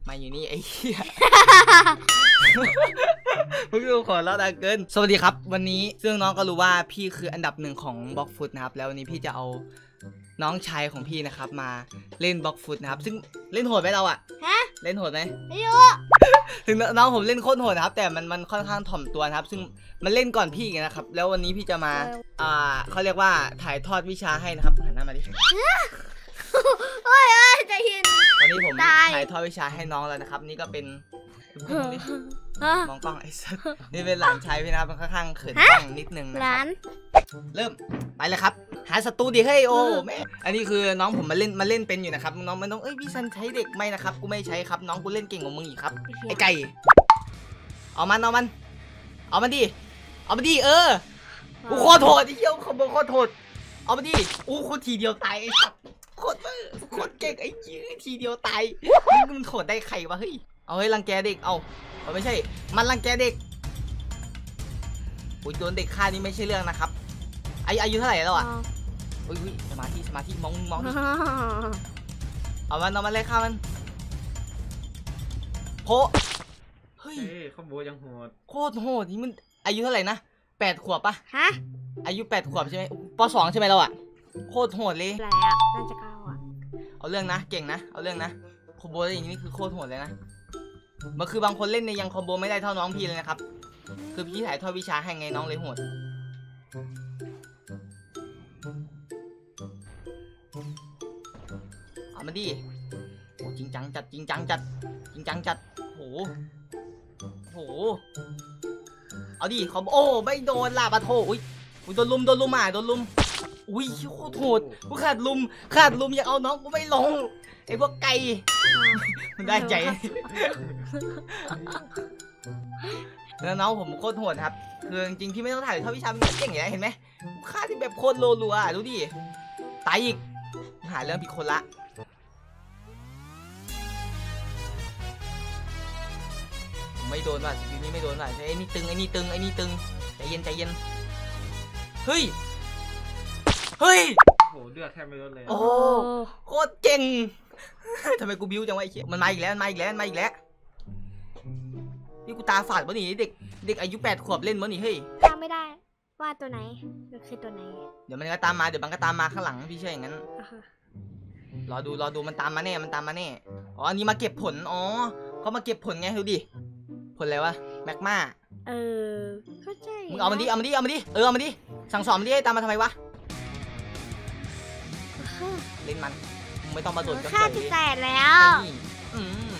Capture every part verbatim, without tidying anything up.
มาอยู่นี่ไอ้เหี้ยมึงดูขอเล่าดังเกินสวัสดีครับวันนี้ซึ่งน้องก็รู้ว่าพี่คืออันดับหนึ่งของบล็อกฟุตนะครับแล้ววันนี้พี่จะเอาน้องชายของพี่นะครับมาเล่นบล็อกฟุตนะครับซึ่งเล่นโหดไหมเราอะฮะเล่นโหดไหมไม่รู้ถึงน้องผมเล่นโคตรโหดนะครับแต่มันมันค่อนข้างถ่อมตัวนะครับซึ่งมันเล่นก่อนพี่นะครับแล้ววันนี้พี่จะมาอ่าเขาเรียกว่าถ่ายทอดวิชาให้นะครับหันหน้ามาดิโอ้ยโอ้ยใจเย็นตอนนี้ผมถ่ายทอดวิชาให้น้องแล้วนะครับนี่ก็เป็นมองกล้องไอ้สัสนี่เป็นหลานชายพี่นะครับมันค่อนข้างเขินกล้องนิดนึงนะครับเริ่มไปเลยครับหาศัตรูดิเฮ้ยโอ้แม่อันนี้คือน้องผมมาเล่นมาเล่นเป็นอยู่นะครับน้องมันต้องเอ้ยพี่ซันใช้เด็กไม่นะครับกูไม่ใช้ครับน้องกูเล่นเก่งกว่ามึงอีกครับไอ้ไก่เอามันเอามันเอามันดิเอามันดิเออกูโคตรโหดไอ้เหี้ยขบโคตรโหดเอามันดิอู้โคตรทีเดียวตายไอ้สัสโคตรโคตรเก่งไอ้ยื้อทีเดียวตายมึงโหดได้ใครวะเฮ้ยเอาให้รังแกเด็กเอาเอาไม่ใช่มันรังแกเด็กอุ้ยโดนเด็กฆ่านี่ไม่ใช่เรื่องนะครับอายุอายุเท่าไหร่แล้วอ่ะอุ้ยอุ้ยสมาธิสมาธิมองมองดิเอามันเอามันเลยฆ่ามันโพเฮ้ยขโมยยังโหดโคตรโหดนี่มันอายุเท่าไหร่นะแปดขวบปะฮะอายุแปดขวบใช่ไหมปสองใช่ไหมเราอ่ะโคตรโหดเลยอะไรอ่ะน่าจะเก้าอ่ะเอาเรื่องนะเก่งนะเอาเรื่องนะคอมโบอะไรอย่างนี้คือโคตรโหดเลยนะมันคือบางคนเล่นในยังคอมโบไม่ได้เท่าน้องพี่เลยนะครับคือพี่ถ่ายทอดวิชาให้ไงน้องเลยโหดเอามาดิโอ้จริงจังจัดจริงจังจัดจริงจังจัดโหโหเอาดิเขาโอ้ไม่โดนล่ะปะโถอุ้ยโดนลุมโดนลุมอ่ะโดนลุมอุ้ยโคตรโหดกูขาดลุมขาดลุมอยากเอาน้องกูไม่ลงไอ้พวกไก่มันได้ใจแล้วน้องผมโคตรโหดครับคือจริงๆพี่ไม่ต้องถ่ายเท่าวิชามันเก่งอย่างนี้เห็นไหมค่าที่แบบโคตรโลลัวดูดิตายอีกหาเรื่องผิดคนละไม่โดนว่ะสกิลนี้ไม่โดนว่ะไอ้นี่ตึงไอ้นี่ตึงไอ้นี่ตึงใจเย็นใจเย็นเฮ้ยเฮ้ยโหเลือดแทบไม่ลดเลยโอ้โคตรเก่งทำไมกูบิ้วจังวะไอ้เชี่ยมันมาอีกแล้วมันมาอีกแล้วมันมาอีกแล้วนี่กูตาฝาดป่ะนี่เด็กเด็กอายุแปดขวบเล่นป่ะนี่เฮ้ยจำไม่ได้ว่าตัวไหนคือตัวไหนเดี๋ยวมันก็ตามมาเดี๋ยวมันก็ตามมาข้างหลังพี่เชื่ออย่างนั้นรอดูรอดูมันตามมาแน่มันตามมาแน่อ๋ออันนี้มาเก็บผลอ๋อเขามาเก็บผลไงดูดิผลอะไรวะแมกมาเออเข้าใจมึงเอามันดิเอามันดิเอามันดิเออเอามันดิสั่งสอนมันดิให้ตามมาทำไมวะเล่นมันมึงไม่ต้องมาโดดกันเลยฆ่าที่แตกแล้วอืม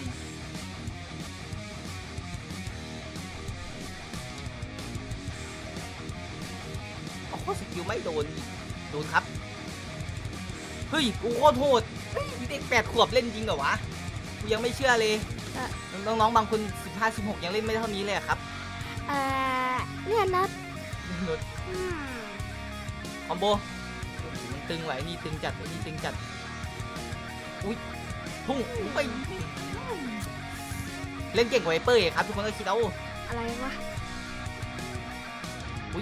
โอ้โหสกิลไม่โดนโดนครับเฮ้ยกูโคตรโหดเด็กแปดขวบเล่นจริงเหรอวะกูยังไม่เชื่อเลยน้องๆบางคนสิบห้าสิบหกยังเล่นไม่เท่านี้เลยครับเออเลื่อนนัดคอมโบตึงไหวนี่ตึงจัดนี่ตึงจัดอุ้ยพุ่งไปเล่นเก่งกว่าไวเปอร์ครับทุกคนก็คิดเอาอะไรวะอุ้ย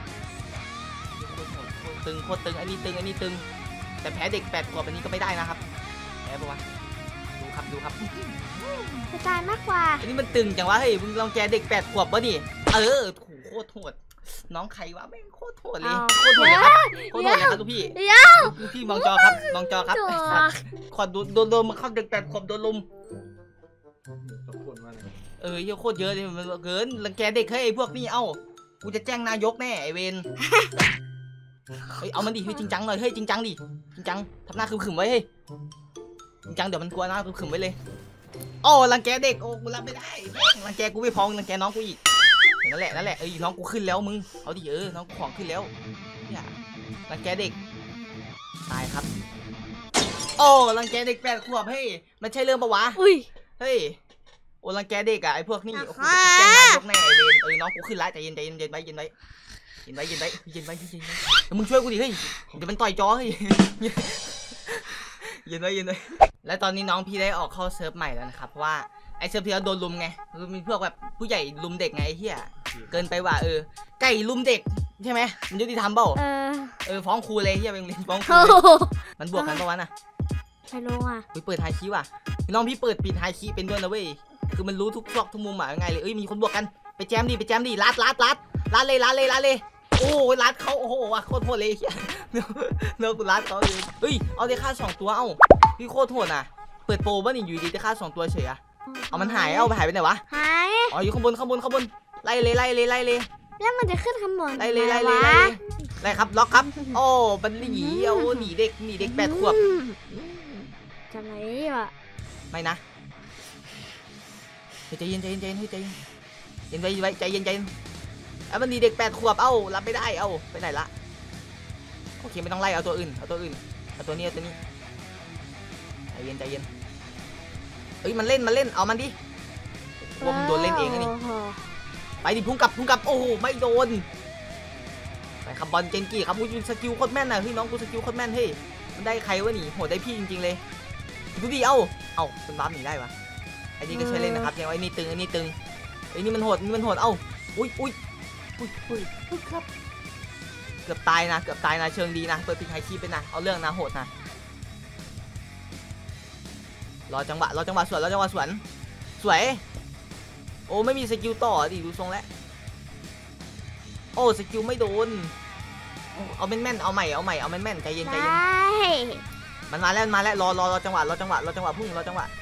ตึงโคตรตึงอันนี้ตึงอันนี้ตึงแต่แพ้เด็กแปดขวบอันนี้ก็ไม่ได้นะครับแพ้ปะวะดูครับดูครับกระจายมากกว่าอันนี้มันตึงจังวะเฮ้ยมึงลองแกเด็กแปดขวบวะดิเออถูโคตรโหดน้องใครวะแม่งโคตรโหดเลยโคตรโหดเลยครับโคตรโหดเลยครับทุกพี่ทุกพี่มองจอครับมองจอครับขอโดนโดนโดนมาเข้าเด็กแปดขวบโดนลุมเออเยอะโคตรเยอะเลยมันเกินรังแกเด็กเฮ้ยพวกนี้เอ้ากูจะแจ้งนายกแน่ไอเวนเฮ้ยเอามันดิเฮ้ยจริงจังหน่อยเฮ้ยจริงจังดิจริงจังทำหน้าขึมๆไว้เฮ้ยจริงจังเดี๋ยวมันกลัวหน้าขึมๆไว้เลยโอ้รังแกเด็กโอ้กูรับไม่ได้รังแกกูไม่พอรังแกน้องกูอีกนั่นแหละนั่นแหละเอ้ยน้องกูขึ้นแล้วมึงเอาดิเออน้องกูของขึ้นแล้วเนี่ยรังแกเด็กตายครับโอ้รังแกเด็กแปดขวบเฮ้ยมันใช่เรื่องปะวะเฮ้ยโอ้รังแกเด็กอะไอพวกนี่โอ้โหแจ้งนายกแน่ไอเวนเออน้องกูขึ้นแล้วใจเย็นใจเย็นเย็นไว้เย็นไว้เย็นไว้เย็นไว้เย็นไว้เย็นไว้มึงช่วยกูดิเฮ้ยเดี๋ยวมันต่อยจอเฮ้ยเย็นไว้เย็นไว้และตอนนี้น้องพี่ได้ออกเข้าเซิร์ฟใหม่แล้วนะครับเพราะว่าไอเซิร์ฟพี่เราโดนลุมไงมีพวกแบบผู้ใหญ่ลุมเด็กไงไอ้เหี้ยเกินไปว่ะเออไก่ลุมเด็กใช่ไหมมันยุติธรรมเปล่าเออฟ้องครูเลยเหี้ยเป็นเรียนฟ้องครูมันบวกกันปะวะน่ะใครรู้อ่ะเปิดไฮคีว่ะน้องพี่เปิดปิดไฮคีเป็นด้วยนะเว้ยคือมันรู้ทุกซอกทุกมุมหมายไงเลยเอ้ยมีคนบวกกันไปแจมดิไปแจมดิลัดลัดลัดลัดเลยลัดเลยลัดเลยโอ้ยลัดเขาโอ้โหว่ะโคตรโหดเลยเนื้อเนื้อกูลัดเขาเลยเฮ้ยเอาได้ค่าสองตัวเอ้าพี่โคตรโหดอ่ะเปิดโปรบ้านี่อยู่ดีได้ค่าสองตัวเฉยอะเอามันหายเอาไปหายไปไหนวะหายอ๋ออยู่ข้างบนข้างบนข้างบนไล่เลยไล่เลยไล่เลยแล้วมันจะขึ้นข้างบนไล่เลยไล่เลยไล่เลยไล่ครับล็อกครับโอ้มันหนีเอาหนีเด็กหนีเด็กแปดขวบจะไหนวะไม่นะใจเย็นใจเย็นใจเย็นใจเย็นเย็นไว้ไว้ใจเย็นใจเย็นเอามันหนีเด็กแปดขวบเอ้ารับไม่ได้เอ้าไปไหนละโอเคไม่ต้องไล่เอาตัวอื่นเอาตัวอื่นเอาตัวนี้เอาตัวนี้ใจเย็นใจเย็นเอ้ยมันเล่นมันเล่นเอามันดิว่ามันโดนเล่นเองนี่ไปดิพุ่งกลับพุ่งกลับโอ้โหไม่โดนไปขับบอลเจนกี้ครับกูสกิลโคตรแม่นนะเฮ้ยน้องกูสกิลโคตรแม่นเฮ้ยมันได้ใครวะหนีโหดได้พี่จริงๆเลยดูดิเอ้าเอ้ามันบ้าหนีได้ปะไอ้นี่ก็ใช้เล่นนะครับยังไอ้นี่ตึงไอ้นี่ตึงไอ้นี่มันโหดนี่มันโหดเอ้าอุ้ยอุ้ยอุ้ยอุ้ยอุ้ยครับเกือบตายนะเกือบตายนะเชิงดีนะเปิดปิดไฮคีไปนะเอาเรื่องนะโหดนะรอจังหวะรอจังหวะสวนรอจังหวะสวนสวยโอ้ไม่มีสกิลต่อดิดูทรงแล้วโอ้สกิลไม่โดนเอาแม่นแม่นเอาใหม่เอาใหม่เอาแม่นแม่นใจเย็นใจเย็นมันมาแล้วมาแล้วรอรอรอจังหวะรอจังหวะรอจังหวะพุ่งรอจังหวะ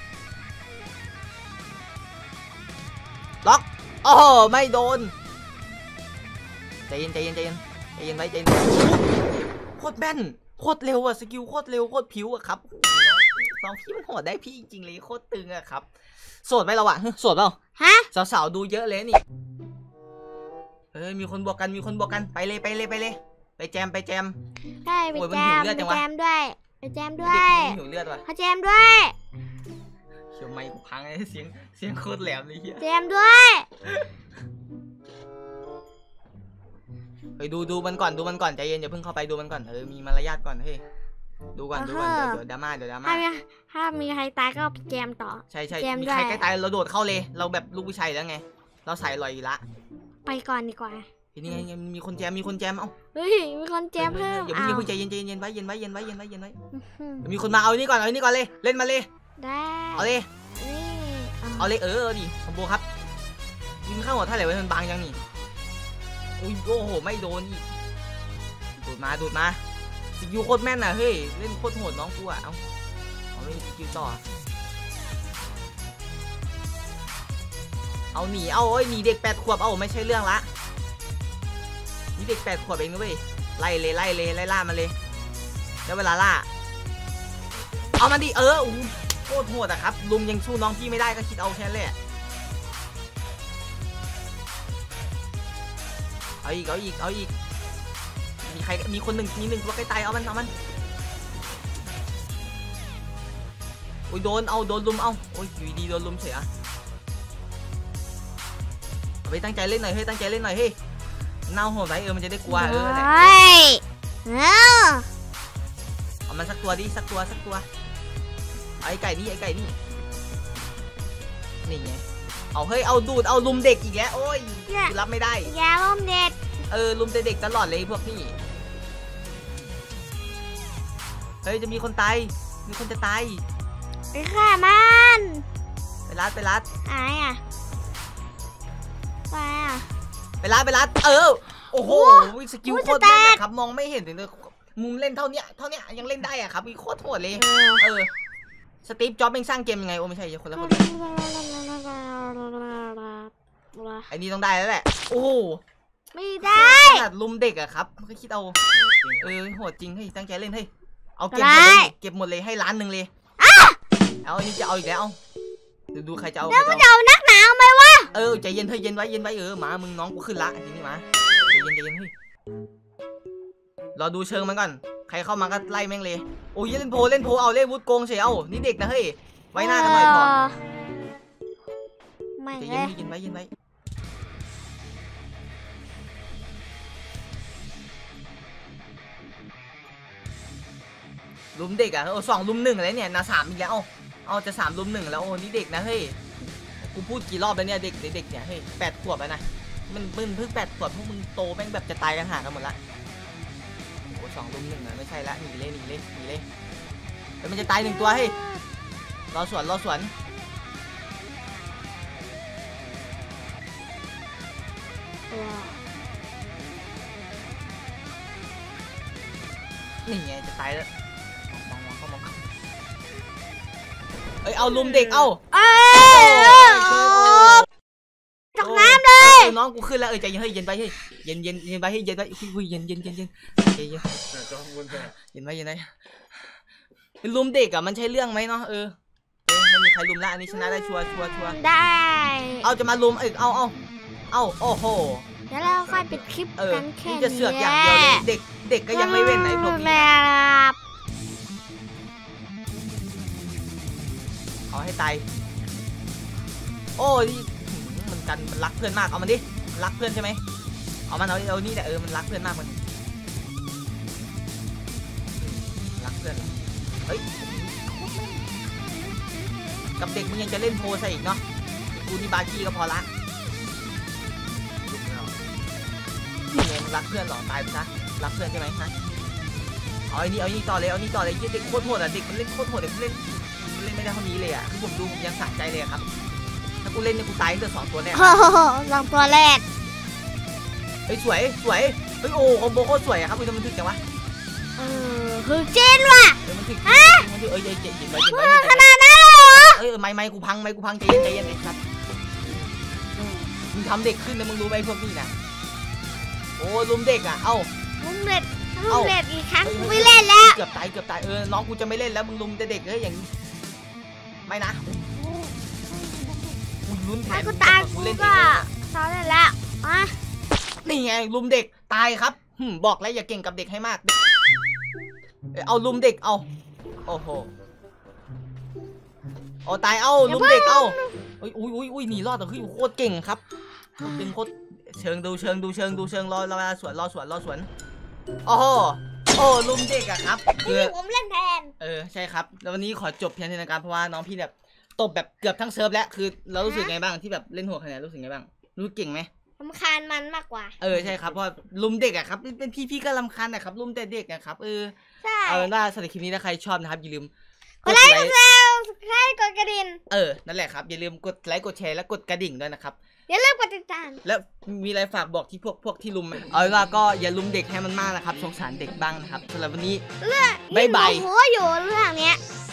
ล็อกโอ้ไม่โดนใจเย็นใจเย็นใจเย็นใจเย็นไว้ใจเย็นโคตรแม่นโคตรเร็วอะสกิลโคตรเร็วโคตรผิวอะครับน้องพี่มันโหดได้พี่จริงๆเลยโคตรตึงอะครับโสดไหมเราอะโสดเปล่าฮะสาวๆดูเยอะเลยนี่เฮ้ยมีคนบวกกันมีคนบวกกันไปเลยไปเลยไปเลยไปแจมไปแจมได้ไปแจมไปแจมด้วยไปแจมด้วยหิวเลือดว่ะเขาแจมด้วยเขียวไม้พังเลยเสียงเสียงโคตรแหลมเลยเฮียแจมด้วยเฮ้ยดูดูมันก่อนดูมันก่อนใจเย็นอย่าเพิ่งเข้าไปดูมันก่อนเออมีมารยาทก่อนเฮ้ยดูก่อนดูก่อนเดี๋ยวเดี๋ยวดราม่าเดี๋ยวดราม่าถ้ามีใครตายก็แจมต่อใช่ใช่มีใครใกล้ตายเราโดดเข้าเลยเราแบบลูกผู้ชายแล้วไงเราใส่ลอยละไปก่อนดีกว่าทีนี้ไงมีคนแจมมีคนแจมเอ้าเฮ้ยมีคนแจมเพิ่มอย่าเพิ่งใจเย็นใจเย็นไว้เย็นไว้เย็นไว้เย็นไว้เย็นไว้มีคนมาเอานี่ก่อนเอานี่ก่อนเลยเล่นมาเลยได้เอาเลยเอาเลยเออดิคอมโบครับยิงเข้าหัวท่าไหร่ไว้มันบางยังนี่อุ้ยโอ้โหไม่โดนอีกดูดมาดูดมาสกิลโคตรแม่นน่ะเฮ้ยเล่นโคตรโหดน้องกูอ่ะเอาเอาเล่นสกิลต่อเอาหนีเอาเอ้ยหนีเด็กแปดขวบเอาไม่ใช่เรื่องละนี่เด็กแปดขวบเองนะเว้ยไล่เลยไล่เลยไล่ล่ามันเลยแล้วเวลาล่าเอามันดิเออโคตรโหดอะครับลุงยังสู้น้องพี่ไม่ได้ก็คิดเอาแค่แหละเอาอีกเอาอีกเอาอีกมีใครมีคนหนึ่งมีหนึ่งตัวใกล้ตายเอามันเอามันโอ้ยโดนเอาโดนลุมเอาโอ้ยอยู่ดีโดนลุมเสียไปตั้งใจเล่นหน่อยเฮ้ยตั้งใจเล่นหน่อยเฮ้ยเน่าโหดไรเออมันจะได้กลัวเออแหละเอามันสักตัวดิสักตัวสักตัวไอ้ไก่นี่ไอ้ไก่นี่นี่ไงเอาเฮ้ยเอาดูดเอาลุมเด็กอีกแล้วโอ้ยรับไม่ได้อย่าลุมเด็กเออลุมเด็กตลอดเลยพวกนี้เฮ้ยจะมีคนตายมีคนจะตายไปฆ่ามันไปรัดไปรัดไอ้อะไปอะไปรัดไปรัดเออโอ้โหสกิลโคตรแม่นครับมองไม่เห็นเลยมุมเล่นเท่านี้เท่านี้ยังเล่นได้อะครับมีโคตรโหดเลยเออสตีฟจ็อบเป็นสร้างเกมยังไงโอ้ไม่ใช่คนละคนไอ้นี่ต้องได้แล้วแหละโอ้ไม่ได้ขนาดลุมเด็กอะครับไม่คิดเอาเออโหดจริงเฮ้ยตั้งใจเล่นเฮ้ยเอาเก็บหมดเลยเก็บหมดเลยให้ล้านหนึ่งเลยเอาอันนี้จะเอาอีกแล้วดูดูใครจะเอาแล้วมันจะเอานักหนาวไหมวะเออใจเย็นเฮ้ยเย็นไว้เย็นไว้เออหมามึงน้องกูขึ้นละทีนี้มาใจเย็นใจเย็นเฮ้ยรอดูเชิงมันก่อนใครเข้ามาก็ไล่แม่งเลยโอ้ยเล่นโพเล่นโพเอาเล่นวุฒโกงเฉยเอานี่เด็กนะเฮ้ยไว้หน้ากันหน่อยถอดใจเย็นเย็นไว้เย็นไว้ลุมเด็กอ่ะโอ้สองลุมหนึ่งอะไรเนี่ยนะสามอีกแล้วเอาจะสามลุมหนึ่งแล้วโอ้นี่เด็กนะเฮ้ยกูพูดกี่รอบแล้วเนี่ยเด็กเด็กเนี่ยเฮ้ยแปดขวบแล้วนะมันมึงเพิ่งแปดขวบพวกมึงโตแม่งแบบจะตายกันห่างกันหมดละโอ้สองลุมหนึ่งนะไม่ใช่ละหนีเลยหนีเลยหนีเลยแล้วมันจะตายหนึ่งตัวเฮ้ยรอสวนรอสวนเออนี่ไงจะตายแล้วมองมองเข้ามองเข้าเอ้ยเอาลุมเด็กเอาเอ้ยตกน้ำเลยน้องกูขึ้นแล้วเออใจเย็นเฮ้ยเย็นไปเฮ้ยเย็นเย็นเย็นไปเฮ้ยเย็นไปอุ้ยเย็นเย็นเย็นเย็นเย็นเย็นเย็นไปเย็นไปลุมเด็กอ่ะมันใช่เรื่องไหมเนาะเออเออไม่มีใครลุมละอันนี้ชนะได้ชัวร์ชัวร์ชัวร์ได้เอาจะมาลุมเออเอาเอาเอาโอ้โหเดี๋ยวเราค่อยปิดคลิปเออกันแค่นี่นี้จะเสือกอย่างเดียวเลยเด็กเด็กก็ยังไม่เว้นไหนพวกนี้แม่เอาให้ตายโอ้ยมันกันมันรักเพื่อนมากเอามันดิรักเพื่อนใช่ไหมเอามันเอาเอานี่แหละเออมันรักเพื่อนมากมันรักเพื่อนเฮ้ยกับเด็กมึงยังจะเล่นโพสอีกเนาะกูนี่บาจี้ก็พอละนี่ไงมึงรักเพื่อนหรอตายไปซะรักเพื่อนใช่ไหมฮะเอาไอ้นี่เอาไอ้นี่ต่อเลยเอานี่ต่อเลยเด็กโคตรโหดอ่ะเด็กมันเล่นโคตรโหดเด็กเล่นเล่นไม่ได้เท่านี้เลยอ่ะคือผมดูผมยังสะใจเลยครับถ้ากูเล่นเนี่ยกูตายตั้งแต่สองตัวแรกโอ้โหสองตัวแรกเฮ้ยสวยสวยเฮ้ยโอ้คอมโบโคตรสวยอะครับมันถึงจังวะเออคือเจนว่ะเฮ้ยมันถึงมันถึงเอ้ยเย็นเย็นเย็นไว้เย็นไว้ขนาดนั้นเลยเหรอเอ้ยไม้ไม้กูพังไม้กูพังใจเย็นใจเย็นไอ้สัตว์มึงทำเด็กขึ้นนะมึงรู้ไหมพวกนี้นะโอ้ลุมเด็กอ่ะเอ้าลุงเด็ดลุงเด็ดอีกครั้งกูไม่เล่นแล้วเกือบตายเกือบตายเออน้องกูจะไม่เล่นแล้วมึงลุมแต่เด็กเฮ้ยอย่างนี้ไม่นะกูลุ้นแทถ้าน กูตายกูเล่นเอก็งซ้อนได้แล้วอ่ะนี่ไงลุมเด็กตายครับบอกแล้วอย่าเก่งกับเด็กให้มากเอาลุมเด็กเอาโอ้โหโอ้ตายเอาลุมเด็กเอาอุ้ยอุ้ยอุ้ยอุ้ยหนีรอดแต่คือโคตรเก่งครับเป็นโคตรเชิงดูเชิงดูเชิงดูเชิงรอรอสวนรอสวนรอสวนโอ้โหโอ้ลุมเด็กอะครับคือผมเล่นแทนเออใช่ครับแล้ววันนี้ขอจบเพียงเท่านี้นะครับเพราะว่าน้องพี่แบบตบแบบเกือบทั้งเซิร์ฟแล้วคือเรารู้สึกไงบ้างที่แบบเล่นหัวคะแนนรู้สึกไงบ้างรู้เก่งไหมรำคาญมันมากกว่าเออใช่ครับเพราะลุมเด็กอะครับเป็นพี่พี่ก็รำคาญนะครับลุมแต่เด็กอะครับเออใช่เอาเป็นว่าสำหรับคลิปนี้ถ้าใครชอบนะครับอย่าลืมกดไลค์กดแชร์ใช่กดกระดิ่งเออนั่นแหละครับอย่าลืมกดไลค์กดแชร์และกดกระดิ่งด้วยนะครับอย่าลืมกดติดตามแล้วมีอะไรฝากบอกที่พวกพวกที่ลุมไหมเอาเป็นว่าก็อย่าลุมเด็กให้มันมากนะครับสงสารเด็กบ้างนะครับสำหรับวันนี้เรื่องบ๊ายบายโอ้โหอยู่เรื่องเนี้ย